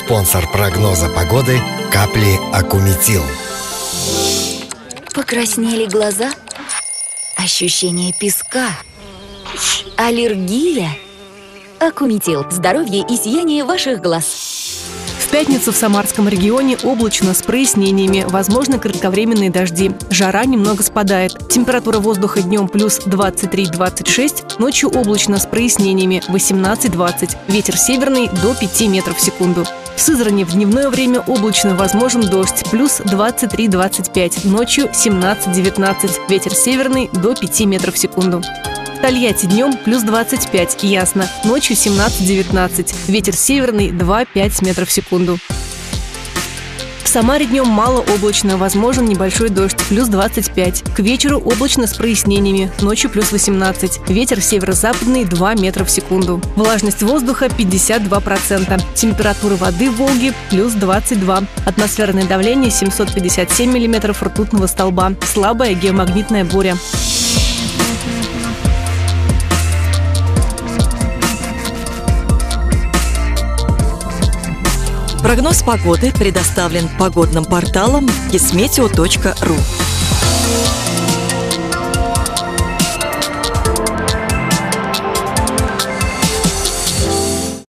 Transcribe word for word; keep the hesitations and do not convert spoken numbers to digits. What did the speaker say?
Спонсор прогноза погоды – капли Акуметил. Покраснели глаза? Ощущение песка? Аллергия? Акуметил. Здоровье и сияние ваших глаз. В пятницу в Самарском регионе облачно с прояснениями, возможны кратковременные дожди. Жара немного спадает. Температура воздуха днем плюс двадцать три - двадцать шесть, ночью облачно с прояснениями восемнадцать - двадцать. Ветер северный до пяти метров в секунду. В Сызрани в дневное время облачно, возможен дождь, плюс двадцать три - двадцать пять, ночью семнадцать - девятнадцать. Ветер северный до пяти метров в секунду. В Тольятти днем плюс двадцать пять, ясно, ночью семнадцать - девятнадцать, ветер северный два - пять метров в секунду. В Самаре днем малооблачно, возможен небольшой дождь, плюс двадцать пять. К вечеру облачно с прояснениями, ночью плюс восемнадцать, ветер северо-западный два метра в секунду. Влажность воздуха пятьдесят два процента, температура воды в Волге плюс двадцать два, атмосферное давление семьсот пятьдесят семь миллиметров ртутного столба, слабая геомагнитная буря. Прогноз погоды предоставлен погодным порталом кисметео точка ру.